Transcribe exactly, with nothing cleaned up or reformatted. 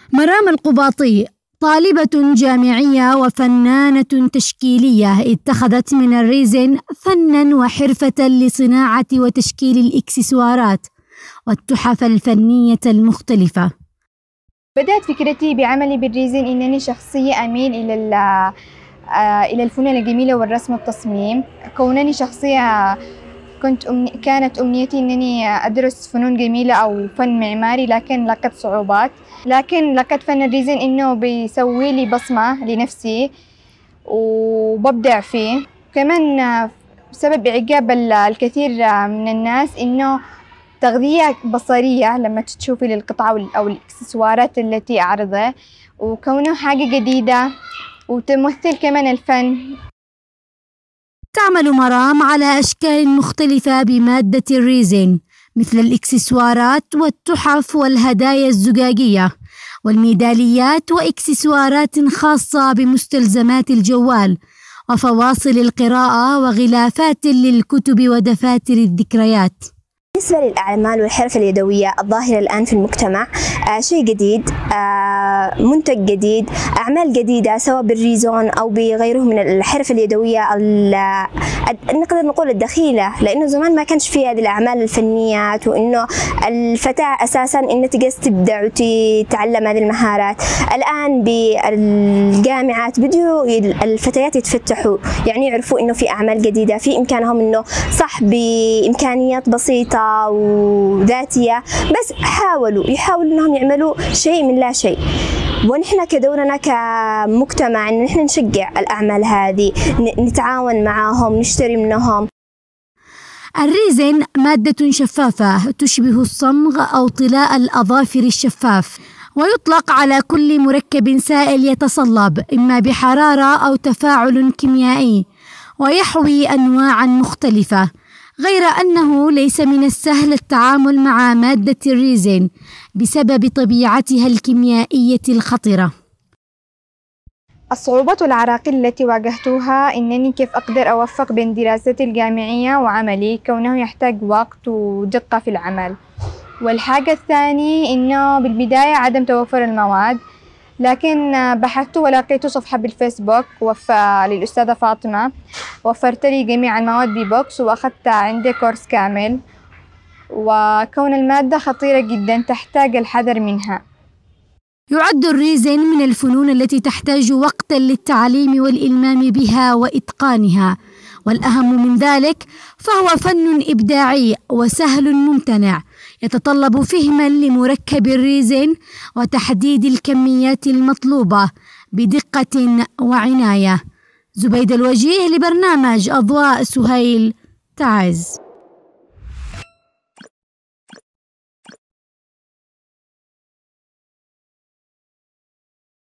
مرام القباطي طالبة جامعية وفنانة تشكيلية اتخذت من الريزن فناً وحرفة لصناعة وتشكيل الإكسسوارات والتحف الفنية المختلفة. بدأت فكرتي بعملي بالريزن إنني شخصية أميل إلى إلى الفنون الجميلة والرسم والتصميم. كونني شخصية كنت أمني كانت أمنيتي إنني أدرس فنون جميلة أو فن معماري، لكن لقيت صعوبات. لكن لقيت فن الريزن إنه بيسوي لي بصمة لنفسي وببدع فيه. كمان بسبب إعجاب الكثير من الناس إنه تغذية بصرية لما تشوفي للقطعة أو الإكسسوارات التي أعرضها، وكونه حاجة جديدة وتمثل كمان الفن. تعمل مرام على أشكال مختلفة بمادة الريزن مثل الإكسسوارات والتحف والهدايا الزجاجية والميداليات وإكسسوارات خاصة بمستلزمات الجوال وفواصل القراءة وغلافات للكتب ودفاتر الذكريات. بالنسبة للأعمال والحرف اليدوية الظاهرة الآن في المجتمع، آه شيء جديد، آه منتج جديد، أعمال جديدة سواء بالريزون أو بغيره من الحرف اليدوية نقدر نقول الدخيلة، لأنه زمان ما كانش فيه هذه الأعمال الفنيات، وإنه الفتاة أساساً إنها تجلس تبدع وتتعلم هذه المهارات. الآن بالجامعات بدوا الفتيات يتفتحوا، يعني يعرفوا إنه في أعمال جديدة في إمكانهم، إنه صح بإمكانيات بسيطة وذاتية، بس حاولوا يحاولوا إنهم يعملوا شيء من لا شيء. ونحن كدورنا كمجتمع إن نحن نشجع الأعمال هذه، نتعاون معهم، نشتري منهم. الريزن مادة شفافة تشبه الصمغ أو طلاء الأظافر الشفاف، ويطلق على كل مركب سائل يتصلب إما بحرارة أو تفاعل كيميائي، ويحوي أنواعاً مختلفة، غير أنه ليس من السهل التعامل مع مادة الريزن بسبب طبيعتها الكيميائية الخطرة. الصعوبات والعراقيل التي واجهتها إنني كيف أقدر أوفق بين دراستي الجامعية وعملي، كونه يحتاج وقت ودقة في العمل. والحاجة الثانية إنه بالبداية عدم توفر المواد، لكن بحثت ولقيت صفحة بالفيسبوك وف... للأستاذة فاطمة، وفرت لي جميع المواد ببوكس وأخذت عندي كورس كامل. وكون المادة خطيرة جدا تحتاج الحذر منها. يعد الريزن من الفنون التي تحتاج وقتا للتعليم والإلمام بها وإتقانها، والأهم من ذلك فهو فن إبداعي وسهل ممتنع يتطلب فهما لمركب الريزن وتحديد الكميات المطلوبة بدقة وعناية. زبيدة الوجيه لبرنامج أضواء سهيل تعز.